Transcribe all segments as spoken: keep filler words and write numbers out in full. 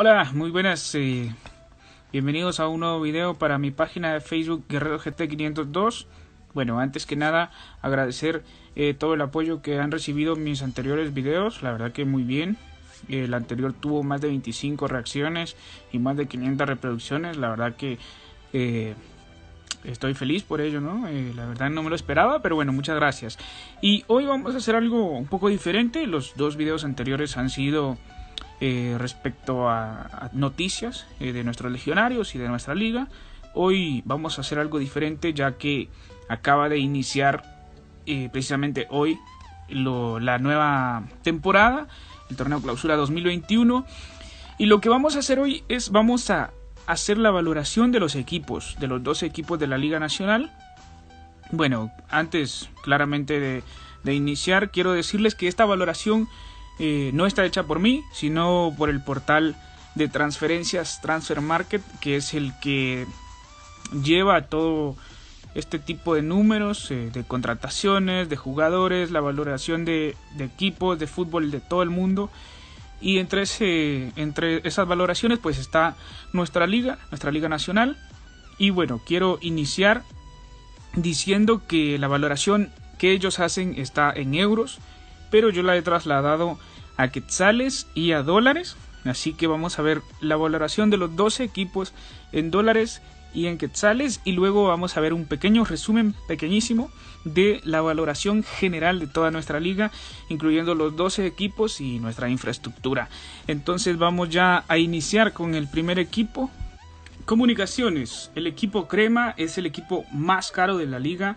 Hola, muy buenas, eh, bienvenidos a un nuevo video para mi página de Facebook Guerrero G T quinientos dos. Bueno, antes que nada agradecer eh, todo el apoyo que han recibido mis anteriores videos, la verdad que muy bien. El anterior tuvo más de veinticinco reacciones y más de quinientas reproducciones, la verdad que eh, estoy feliz por ello, ¿no? Eh, la verdad no me lo esperaba, pero bueno, muchas gracias. Y hoy vamos a hacer algo un poco diferente. Los dos videos anteriores han sido eh, respecto a, a noticias eh, de nuestros legionarios y de nuestra liga. Hoy vamos a hacer algo diferente, ya que acaba de iniciar eh, precisamente hoy lo, la nueva temporada, el torneo clausura dos mil veintiuno. Y lo que vamos a hacer hoy es, vamos a hacer la valoración de los equipos, de los doce equipos de la Liga Nacional. Bueno, antes claramente de, de iniciar, quiero decirles que esta valoración eh, no está hecha por mí, sino por el portal de transferencias Transfer Market, que es el que lleva todo este tipo de números, eh, de contrataciones, de jugadores, la valoración de, de equipos de fútbol de todo el mundo. Y entre, ese, entre esas valoraciones pues está nuestra liga, nuestra liga nacional. Y bueno, quiero iniciar diciendo que la valoración que ellos hacen está en euros, pero yo la he trasladado a quetzales y a dólares. Así que vamos a ver la valoración de los doce equipos en dólares y en quetzales, y luego vamos a ver un pequeño resumen pequeñísimo de la valoración general de toda nuestra liga, incluyendo los doce equipos y nuestra infraestructura. Entonces vamos ya a iniciar con el primer equipo. Comunicaciones. El equipo crema es el equipo más caro de la liga,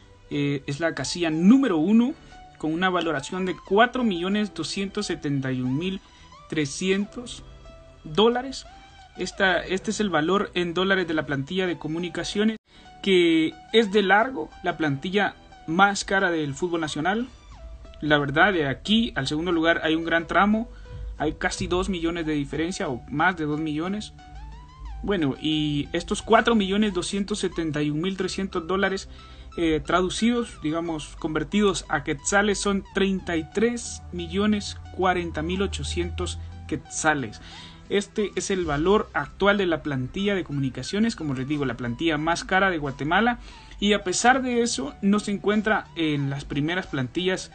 eh, es la casilla número uno con una valoración de cuatro millones doscientos setenta y un mil trescientos dólares. Esta, este es el valor en dólares de la plantilla de comunicaciones, que es de largo la plantilla más cara del fútbol nacional. La verdad, de aquí al segundo lugar hay un gran tramo, hay casi dos millones de diferencia o más de dos millones. Bueno, y estos cuatro millones doscientos setenta y un mil trescientos dólares eh, traducidos, digamos, convertidos a quetzales, son treinta y tres millones cuarenta mil ochocientos quetzales. Este es el valor actual de la plantilla de comunicaciones, como les digo, la plantilla más cara de Guatemala, y a pesar de eso no se encuentra en las primeras plantillas,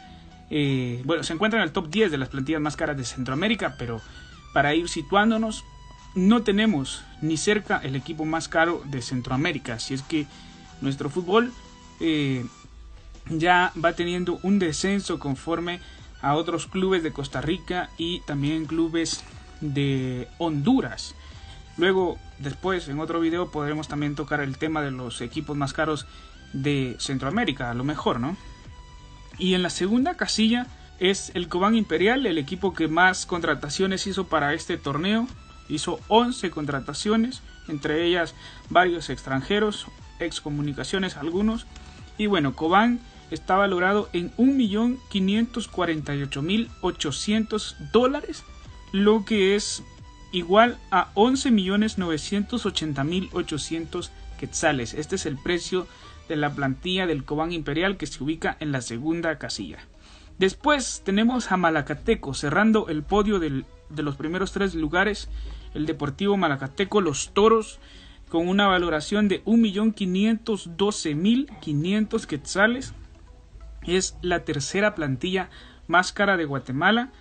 eh, bueno, se encuentra en el top diez de las plantillas más caras de Centroamérica, pero para ir situándonos, no tenemos ni cerca el equipo más caro de Centroamérica. Así es que nuestro fútbol eh, ya va teniendo un descenso conforme a otros clubes de Costa Rica y también clubes de Honduras. Luego, después en otro video podremos también tocar el tema de los equipos más caros de Centroamérica, a lo mejor, ¿no? Y en la segunda casilla es el Cobán Imperial, el equipo que más contrataciones hizo para este torneo. Hizo once contrataciones, entre ellas varios extranjeros, excomunicaciones algunos. Y bueno, Cobán está valorado en un millón quinientos cuarenta y ocho mil ochocientos dólares, lo que es igual a once millones novecientos ochenta mil ochocientos quetzales. Este es el precio de la plantilla del Cobán Imperial, que se ubica en la segunda casilla. Después tenemos a Malacateco cerrando el podio del, de los primeros tres lugares, el Deportivo Malacateco Los Toros, con una valoración de un millón quinientos doce mil quinientos quetzales. Es la tercera plantilla más cara de Guatemala.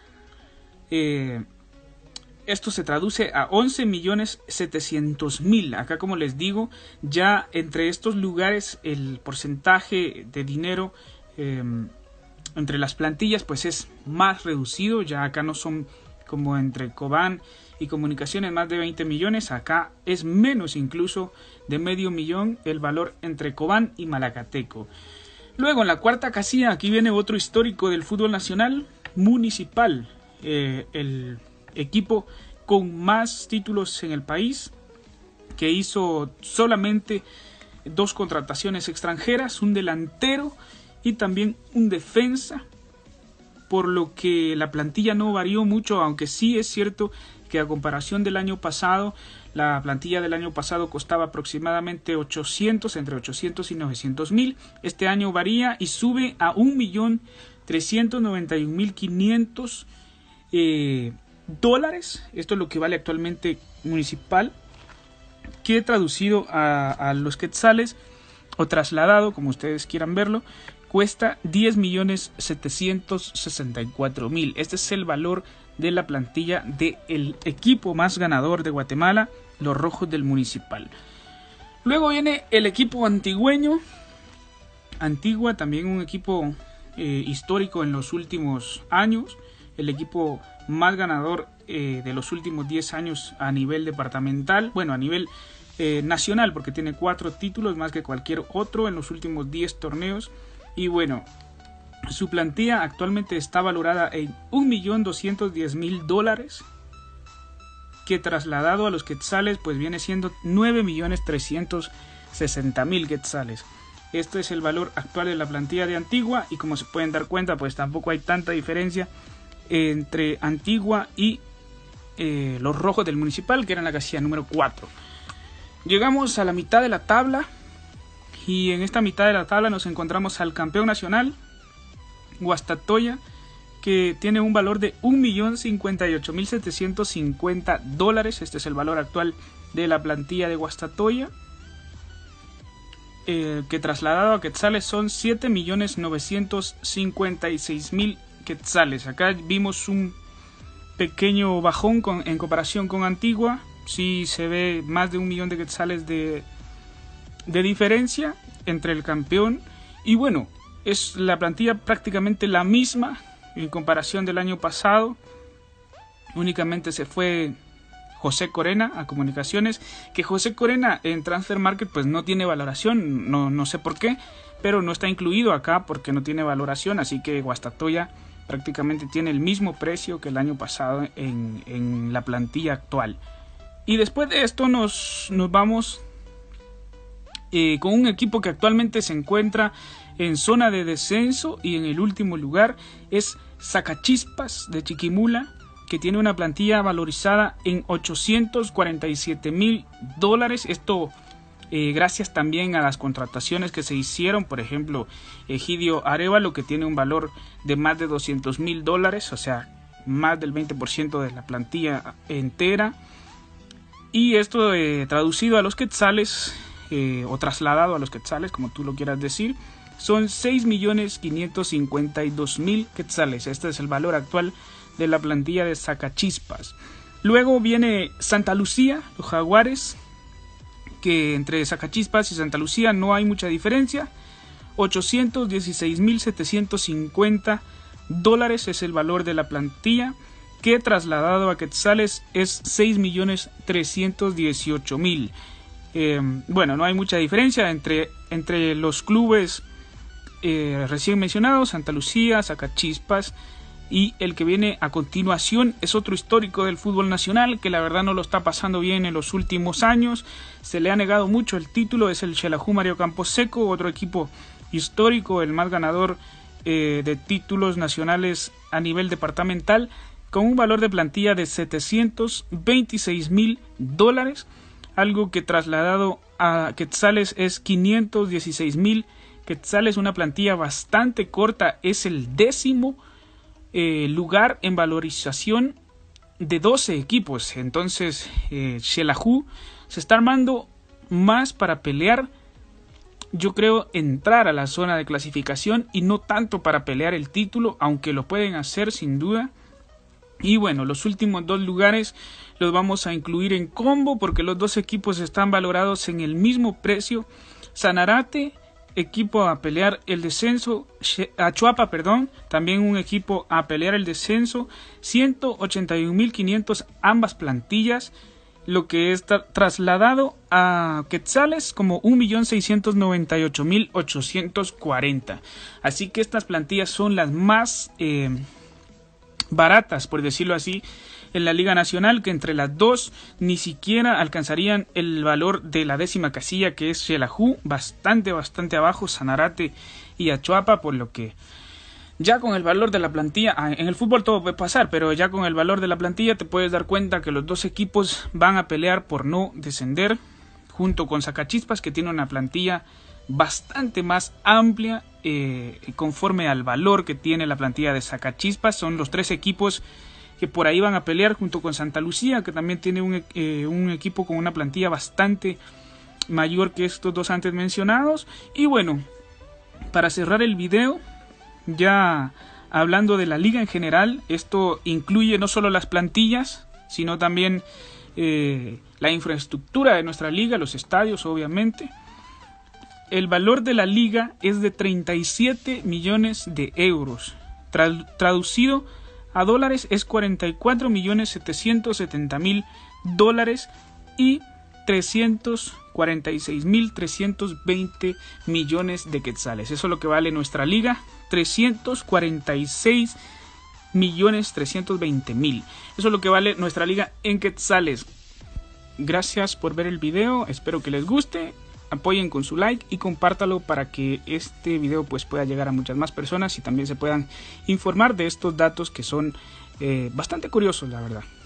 Eh, Esto se traduce a once millones setecientos mil. Acá, como les digo, ya entre estos lugares el porcentaje de dinero eh, entre las plantillas pues es más reducido. Ya acá no son como entre Cobán y Comunicaciones más de veinte millones. Acá es menos incluso de medio millón el valor entre Cobán y Malacateco. Luego en la cuarta casilla, aquí viene otro histórico del fútbol nacional, Municipal. Eh, el equipo con más títulos en el país, que hizo solamente dos contrataciones extranjeras, un delantero y también un defensa, por lo que la plantilla no varió mucho, aunque sí es cierto que a comparación del año pasado, la plantilla del año pasado costaba aproximadamente ochocientos, entre ochocientos y novecientos mil. Este año varía y sube a un millón trescientos noventa y un mil quinientos eh, dólares. Esto es lo que vale actualmente Municipal, que traducido a, a los quetzales o trasladado, como ustedes quieran verlo, cuesta diez millones setecientos sesenta y cuatro mil. Este es el valor de la plantilla del equipo más ganador de Guatemala, los Rojos del Municipal. Luego viene el equipo antigüeño. Antigua, también un equipo eh, histórico en los últimos años. El equipo más ganador eh, de los últimos diez años a nivel departamental. Bueno, a nivel eh, nacional, porque tiene cuatro títulos más que cualquier otro en los últimos diez torneos. Y bueno, su plantilla actualmente está valorada en un millón doscientos diez mil dólares, que trasladado a los quetzales pues viene siendo nueve millones trescientos sesenta mil quetzales. Este es el valor actual de la plantilla de Antigua, y como se pueden dar cuenta pues tampoco hay tanta diferencia entre Antigua y eh, los Rojos del Municipal, que eran la casilla número cuatro. Llegamos a la mitad de la tabla, y en esta mitad de la tabla nos encontramos al campeón nacional, Guastatoya, que tiene un valor de un millón cincuenta y ocho mil setecientos cincuenta dólares. Este es el valor actual de la plantilla de Guastatoya, eh, que trasladado a quetzales son siete millones novecientos cincuenta y seis mil quetzales. Acá vimos un pequeño bajón con, en comparación con Antigua. Sí se ve más de un millón de quetzales de, de diferencia entre el campeón. Y bueno, es la plantilla prácticamente la misma en comparación del año pasado. Únicamente se fue José Corena a Comunicaciones, que José Corena en Transfer Market pues no tiene valoración, no, no sé por qué, pero no está incluido acá porque no tiene valoración, así que Guastatoya prácticamente tiene el mismo precio que el año pasado en, en la plantilla actual. Y después de esto nos, nos vamos eh, con un equipo que actualmente se encuentra en zona de descenso, y en el último lugar es Sacachispas de Chiquimula, que tiene una plantilla valorizada en ochocientos cuarenta y siete mil dólares. Esto eh, gracias también a las contrataciones que se hicieron, por ejemplo Egidio Arevalo, que tiene un valor de más de doscientos mil dólares, o sea, más del veinte por ciento de la plantilla entera. Y esto eh, traducido a los quetzales, eh, o trasladado a los quetzales, como tú lo quieras decir, son seis millones quinientos cincuenta y dos mil quetzales. Este es el valor actual de la plantilla de Sacachispas. Luego viene Santa Lucía, los Jaguares, que entre Sacachispas y Santa Lucía no hay mucha diferencia. ochocientos dieciséis mil setecientos cincuenta dólares es el valor de la plantilla, que trasladado a quetzales es seis millones trescientos dieciocho mil. Eh, bueno, no hay mucha diferencia entre, entre los clubes eh, recién mencionados, Santa Lucía, Sacachispas, y el que viene a continuación es otro histórico del fútbol nacional, que la verdad no lo está pasando bien en los últimos años. Se le ha negado mucho el título, es el Xelajú Mario Camposeco, otro equipo histórico, el más ganador eh, de títulos nacionales a nivel departamental, con un valor de plantilla de setecientos veintiséis mil dólares, algo que trasladado a quetzales es quinientos dieciséis mil quetzales, una plantilla bastante corta. Es el décimo eh, lugar en valorización de doce equipos. Entonces eh, Xelajú se está armando más para pelear, yo creo, entrar a la zona de clasificación, y no tanto para pelear el título, aunque lo pueden hacer sin duda. Y bueno, los últimos dos lugares los vamos a incluir en combo, porque los dos equipos están valorados en el mismo precio. Sanarate, equipo a pelear el descenso, Achuapa, perdón, también un equipo a pelear el descenso, ciento ochenta y un mil quinientos ambas plantillas, lo que está trasladado a quetzales como un millón seiscientos noventa y ocho mil ochocientos cuarenta. Así que estas plantillas son las más eh, baratas, por decirlo así, en la Liga Nacional, que entre las dos ni siquiera alcanzarían el valor de la décima casilla, que es Xelajú, bastante, bastante abajo, Sanarate y Achuapa, por lo que ya con el valor de la plantilla, en el fútbol todo puede pasar, pero ya con el valor de la plantilla te puedes dar cuenta que los dos equipos van a pelear por no descender, junto con Sacachispas, que tiene una plantilla bastante más amplia eh, conforme al valor que tiene la plantilla de Sacachispas. Son los tres equipos que por ahí van a pelear junto con Santa Lucía, que también tiene un, eh, un equipo con una plantilla bastante mayor que estos dos antes mencionados. Y bueno, para cerrar el video, ya hablando de la liga en general, esto incluye no solo las plantillas, sino también eh, la infraestructura de nuestra liga, los estadios obviamente. El valor de la liga es de treinta y siete millones de euros. Tra- traducido a dólares es cuarenta y cuatro millones setecientos setenta mil dólares y trescientos cuarenta y seis mil trescientos veinte millones de quetzales. Eso es lo que vale nuestra liga, trescientos cuarenta y seis millones trescientos veinte mil. Eso es lo que vale nuestra liga en quetzales. Gracias por ver el video, espero que les guste. Apoyen con su like y compártalo para que este video pues pueda llegar a muchas más personas y también se puedan informar de estos datos que son eh, bastante curiosos, la verdad.